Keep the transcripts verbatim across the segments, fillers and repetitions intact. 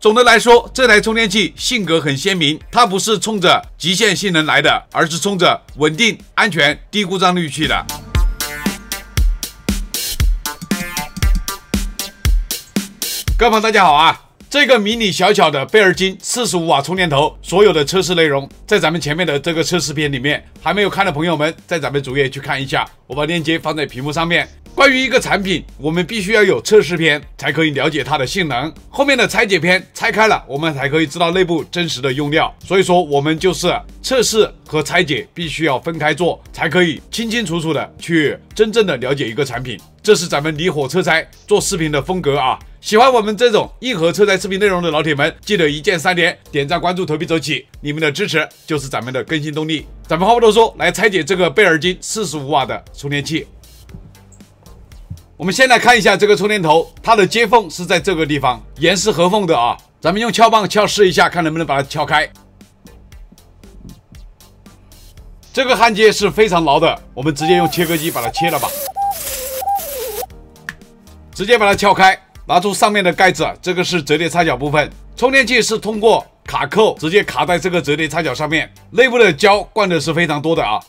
总的来说，这台充电器性格很鲜明，它不是冲着极限性能来的，而是冲着稳定、安全、低故障率去的。各位朋友，大家好啊！这个迷你小巧的贝尔金四十五瓦充电头，所有的测试内容在咱们前面的这个测试片里面，还没有看的朋友们，在咱们主页去看一下，我把链接放在屏幕上面。关于一个产品，我们必须要有测试片才可以了解它的性能，后面的拆解片拆开了，我们才可以知道内部真实的用料。所以说，我们就是测试和拆解必须要分开做，才可以清清楚楚的去真正的了解一个产品。这是咱们离火车拆做视频的风格啊！喜欢我们这种硬核车拆视频内容的老铁们，记得一键三连，点赞、关注、投币走起，你们的支持就是咱们的更新动力。咱们话不多说，来拆解这个贝尔金四十五瓦的充电器。我们先来看一下这个充电头，它的接缝是在这个地方，严丝合缝的啊。咱们用撬棒撬试一下，看能不能把它撬开。这个焊接是非常牢的，我们直接用切割机把它切了吧。直接把它撬开，拿出上面的盖子，这个是折叠插脚部分。充电器是通过卡扣直接卡在这个折叠插脚上面，内部的胶灌的是非常多的啊。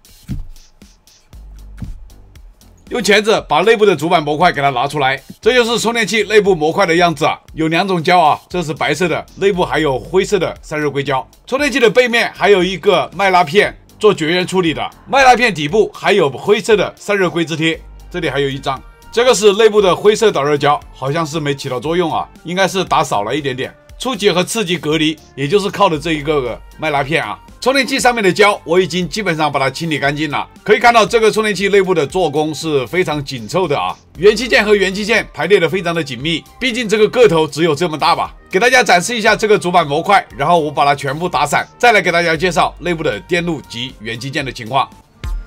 用钳子把内部的主板模块给它拿出来，这就是充电器内部模块的样子啊。有两种胶啊，这是白色的，内部还有灰色的散热硅胶。充电器的背面还有一个麦拉片做绝缘处理的，麦拉片底部还有灰色的散热硅脂贴，这里还有一张。这个是内部的灰色导热胶，好像是没起到作用啊，应该是打少了一点点。初级和次级隔离，也就是靠的这一个麦拉片啊。充电器上面的胶我已经基本上把它清理干净了，可以看到这个充电器内部的做工是非常紧凑的啊，元器件和元器件排列的非常的紧密，毕竟这个个头只有这么大吧。给大家展示一下这个主板模块，然后我把它全部打散，再来给大家介绍内部的电路及元器件的情况。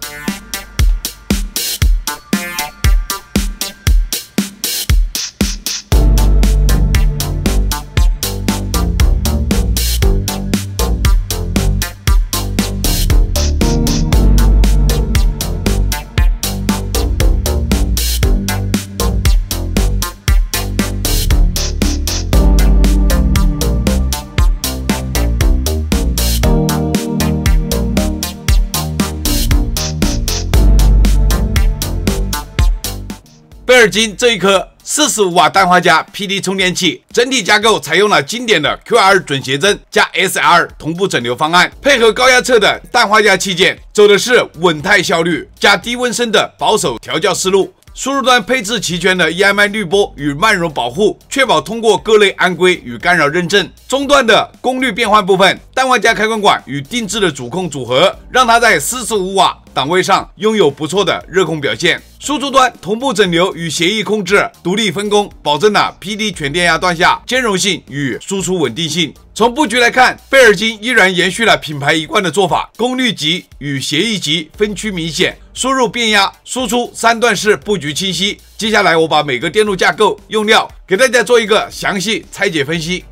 贝尔金这一颗四十五瓦氮化镓 P D 充电器，整体架构采用了经典的 Q R 准谐针加 S L 同步整流方案，配合高压侧的氮化镓器件，走的是稳态效率加低温升的保守调教思路。输入端配置齐全的 E M I 滤波与慢熔保护，确保通过各类安规与干扰认证。终端的功率变换部分，氮化镓开关管与定制的主控组合，让它在四十五瓦档位上拥有不错的热控表现。输出端同步整流与协议控制独立分工，保证了 P D 全电压段下兼容性与输出稳定性。从布局来看，贝尔金依然延续了品牌一贯的做法，功率级与协议级分区明显，输入变压、输出三段式布局清晰。接下来我把每个电路架构、用料给大家做一个详细拆解分析。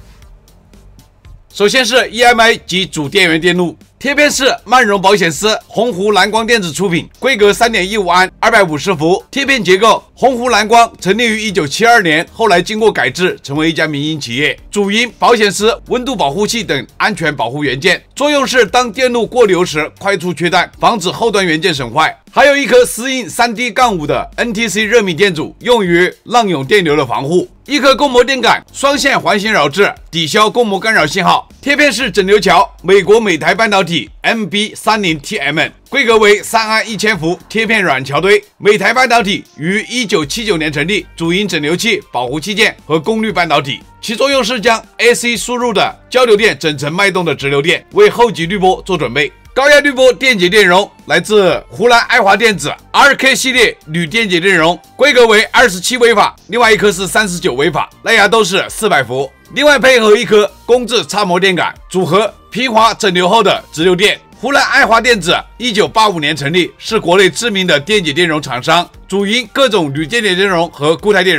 首先是 E M I 及主电源电路，贴片是曼荣保险丝鸿鹄蓝光电子出品，规格 三点一五安，二百五十伏。贴片结构，鸿鹄蓝光成立于一九七二年，后来经过改制，成为一家民营企业。主营保险丝、温度保护器等安全保护元件，作用是当电路过流时快速缺氮，防止后端元件损坏。还有一颗丝印 三 D 杠五 的 N T C 热敏电阻，用于浪涌电流的防护。一颗供膜电感，双线环形扰制，抵消供膜干扰信号。贴片式整流桥，美国美台半导体 M B 三十 T M N， 规格为三安一千伏贴片软桥堆。美台半导体于一九七九年成立，主营整流器、保护器件和功率半导体。其作用是将 A C 输入的交流电整成脉动的直流电，为后级滤波做准备。高压滤波电解电容来自湖南爱华电子 R K 系列铝电解电容，规格为二十七微法，另外一颗是三十九微法，耐压都是四百伏。另外配合一颗工字插膜电感，组合平滑整流后的直流电。湖南爱华电子一九八五年成立，是国内知名的电解电容厂商，主营各种铝电解电容和固态电容。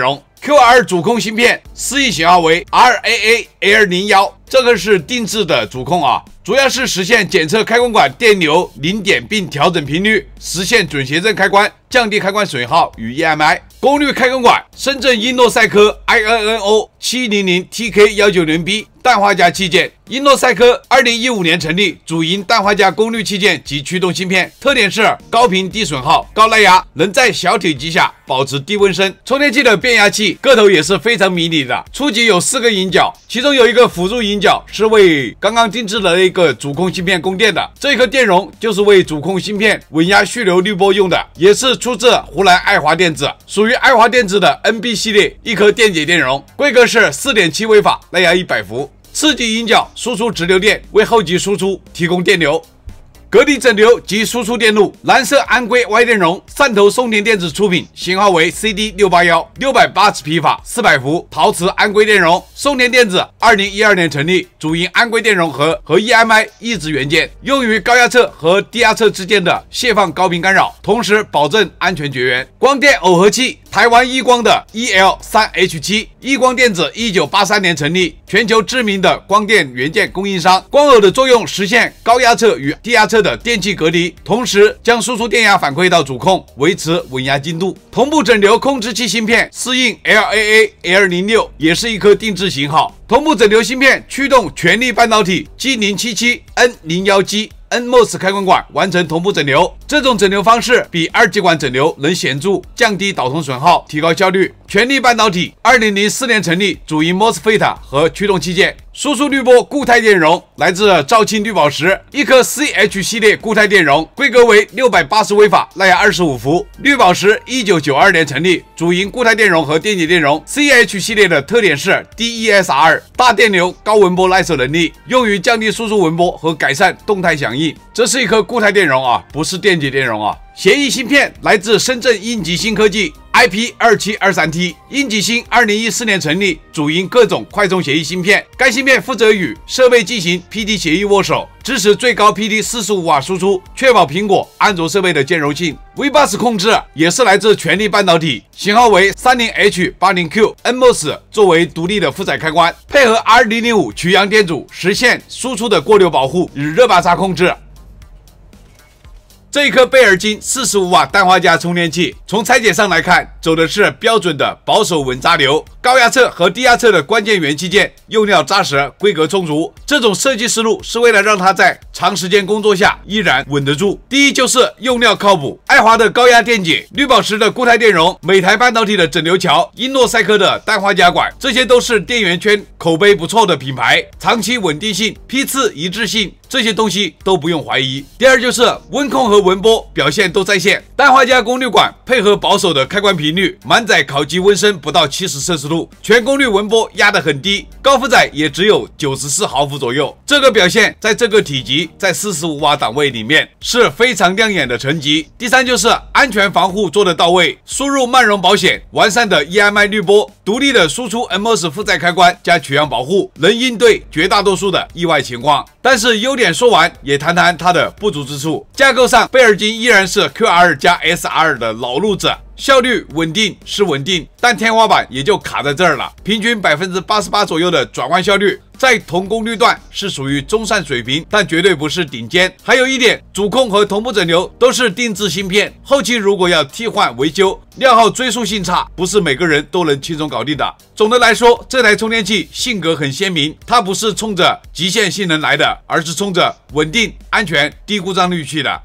Q R 主控芯片，适应型号为 R A A L 零一，这个是定制的主控啊，主要是实现检测开关管电流零点并调整频率，实现准谐振开关，降低开关损耗与 E M I。功率开关管，深圳英诺赛科 I N N O 七零零 T K 一九零 B 氮化镓器件。英诺赛科二零一五年成立，主营氮化镓功率器件及驱动芯片，特点是高频低损耗、高耐压，能在小体积下保持低温升。充电器的变压器个头也是非常迷你的，初级有四个引脚，其中有一个辅助引脚是为刚刚定制的一个主控芯片供电的，这颗电容就是为主控芯片稳压蓄流滤波用的，也是出自湖南爱华电子，属于爱华电子的 N B 系列一颗电解电容，规格是 四点七 微法，耐压一百伏。次级引脚输出直流电，为后级输出提供电流。隔离整流及输出电路，蓝色安硅 Y 电容，汕头松田电子出品，型号为 C D 六八一， 六百八十匹法，四百伏，陶瓷安硅电容。松田电子二零一二年成立，主营安硅电容和和 E M I 抑制元件，用于高压侧和低压侧之间的泄放高频干扰，同时保证安全绝缘。光电耦合器，台湾一光的 E L 三 H 七， 一光电子一九八三年成立，全球知名的光电元件供应商。光耦的作用实现高压侧与低压侧的电气隔离，同时将输出电压反馈到主控，维持稳压精度。同步整流控制器芯片适应 L A A L 零六， 也是一颗定制型号。同步整流芯片驱动全力半导体 G 零七七 N 零一 G N M O S 开关管完成同步整流，这种整流方式比二极管整流能显著降低导通损耗，提高效率。全力半导体二零零四年成立，主营 M O S F E T 和驱动器件。输出滤波固态电容来自兆庆绿宝石，一颗 C H 系列固态电容，规格为六百八十微法，耐压二十五伏。绿宝石一九九二年成立，主营固态电容和电解电容。C H 系列的特点是 D E S R 大电流高文波耐受能力，用于降低输出文波和改善动态响应。这是一颗固态电容啊，不是电解电容啊。协议芯片来自深圳英吉星科技 I P 二七二三 T， 英吉星二零一四年成立，主营各种快充协议芯片。该芯片负责与设备进行 P D 协议握手，支持最高 P D 四十五瓦输出，确保苹果、安卓设备的兼容性。V B U S 控制也是来自全力半导体，型号为 三零 H 八零 Q N M O S 作为独立的负载开关，配合 R 零零五 曲阳电阻，实现输出的过流保护与热拔插控制。这一颗贝尔金四十五瓦氮化镓充电器，从拆解上来看，走的是标准的保守稳扎流，高压侧和低压侧的关键元器件用料扎实，规格充足。这种设计思路是为了让它在长时间工作下依然稳得住。第一就是用料靠谱，爱华的高压电解、绿宝石的固态电容、美台半导体的整流桥、英诺赛科的氮化镓管，这些都是电源圈口碑不错的品牌，长期稳定性、批次一致性，这些东西都不用怀疑。第二就是温控和文波表现都在线，氮化镓功率管配合保守的开关频率，满载烤机温升不到七十摄氏度，全功率文波压得很低，高负载也只有九十四毫伏左右。这个表现在这个体积在四十五瓦档位里面是非常亮眼的成绩。第三就是安全防护做得到位，输入曼绒保险，完善的 E M I 滤波，独立的输出 M O S 负载开关加曲阳保护，能应对绝大多数的意外情况。但是优点说完，也谈谈它的不足之处。架构上，贝尔金依然是 Q R 加 S R 的老路子，效率稳定是稳定，但天花板也就卡在这儿了，平均 百分之八十八 左右的转换效率，在同功率段是属于中上水平，但绝对不是顶尖。还有一点，主控和同步整流都是定制芯片，后期如果要替换维修，料耗追溯性差，不是每个人都能轻松搞定的。总的来说，这台充电器性格很鲜明，它不是冲着极限性能来的，而是冲着稳定、安全、低故障率去的。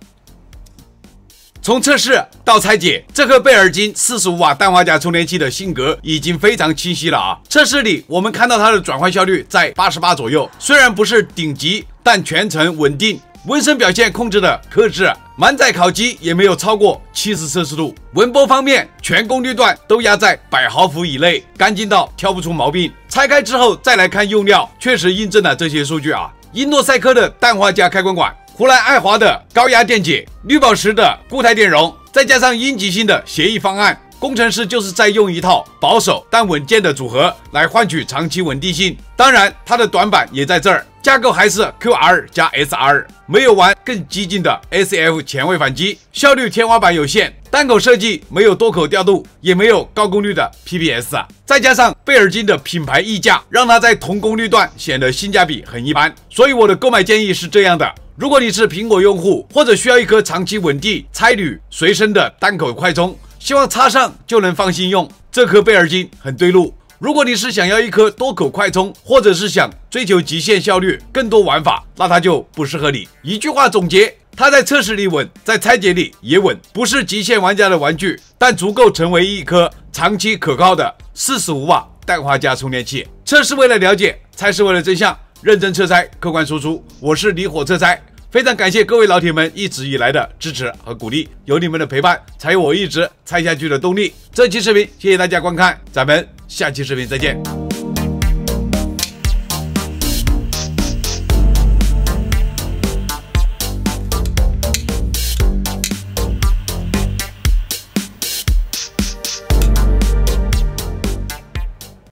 从测试到拆解，这颗贝尔金四十五瓦氮化镓充电器的性格已经非常清晰了啊！测试里我们看到它的转换效率在八十八左右，虽然不是顶级，但全程稳定，温升表现控制的克制，满载烤机也没有超过七十摄氏度。文波方面，全功率段都压在百毫伏以内，干净到挑不出毛病。拆开之后再来看用料，确实印证了这些数据啊！英诺赛科的氮化镓开关管，湖南爱华的高压电解，绿宝石的固态电容，再加上英吉星的协议方案，工程师就是在用一套保守但稳健的组合来换取长期稳定性。当然，它的短板也在这儿， 架构还是 Q R 加 S R， 没有玩更激进的 S F 前位反击，效率天花板有限。单口设计没有多口调度，也没有高功率的 P P S 啊，再加上贝尔金的品牌溢价，让它在同功率段显得性价比很一般。所以我的购买建议是这样的：如果你是苹果用户，或者需要一颗长期稳定、差旅随身的单口快充，希望插上就能放心用，这颗贝尔金很对路。如果你是想要一颗多口快充，或者是想追求极限效率、更多玩法，那它就不适合你。一句话总结，它在测试里稳，在拆解里也稳，不是极限玩家的玩具，但足够成为一颗长期可靠的四十五瓦氮化镓充电器。测试为了了解，拆是为了真相，认真测拆，客观输出。我是离火测拆，非常感谢各位老铁们一直以来的支持和鼓励，有你们的陪伴，才有我一直拆下去的动力。这期视频谢谢大家观看，咱们下期视频再见。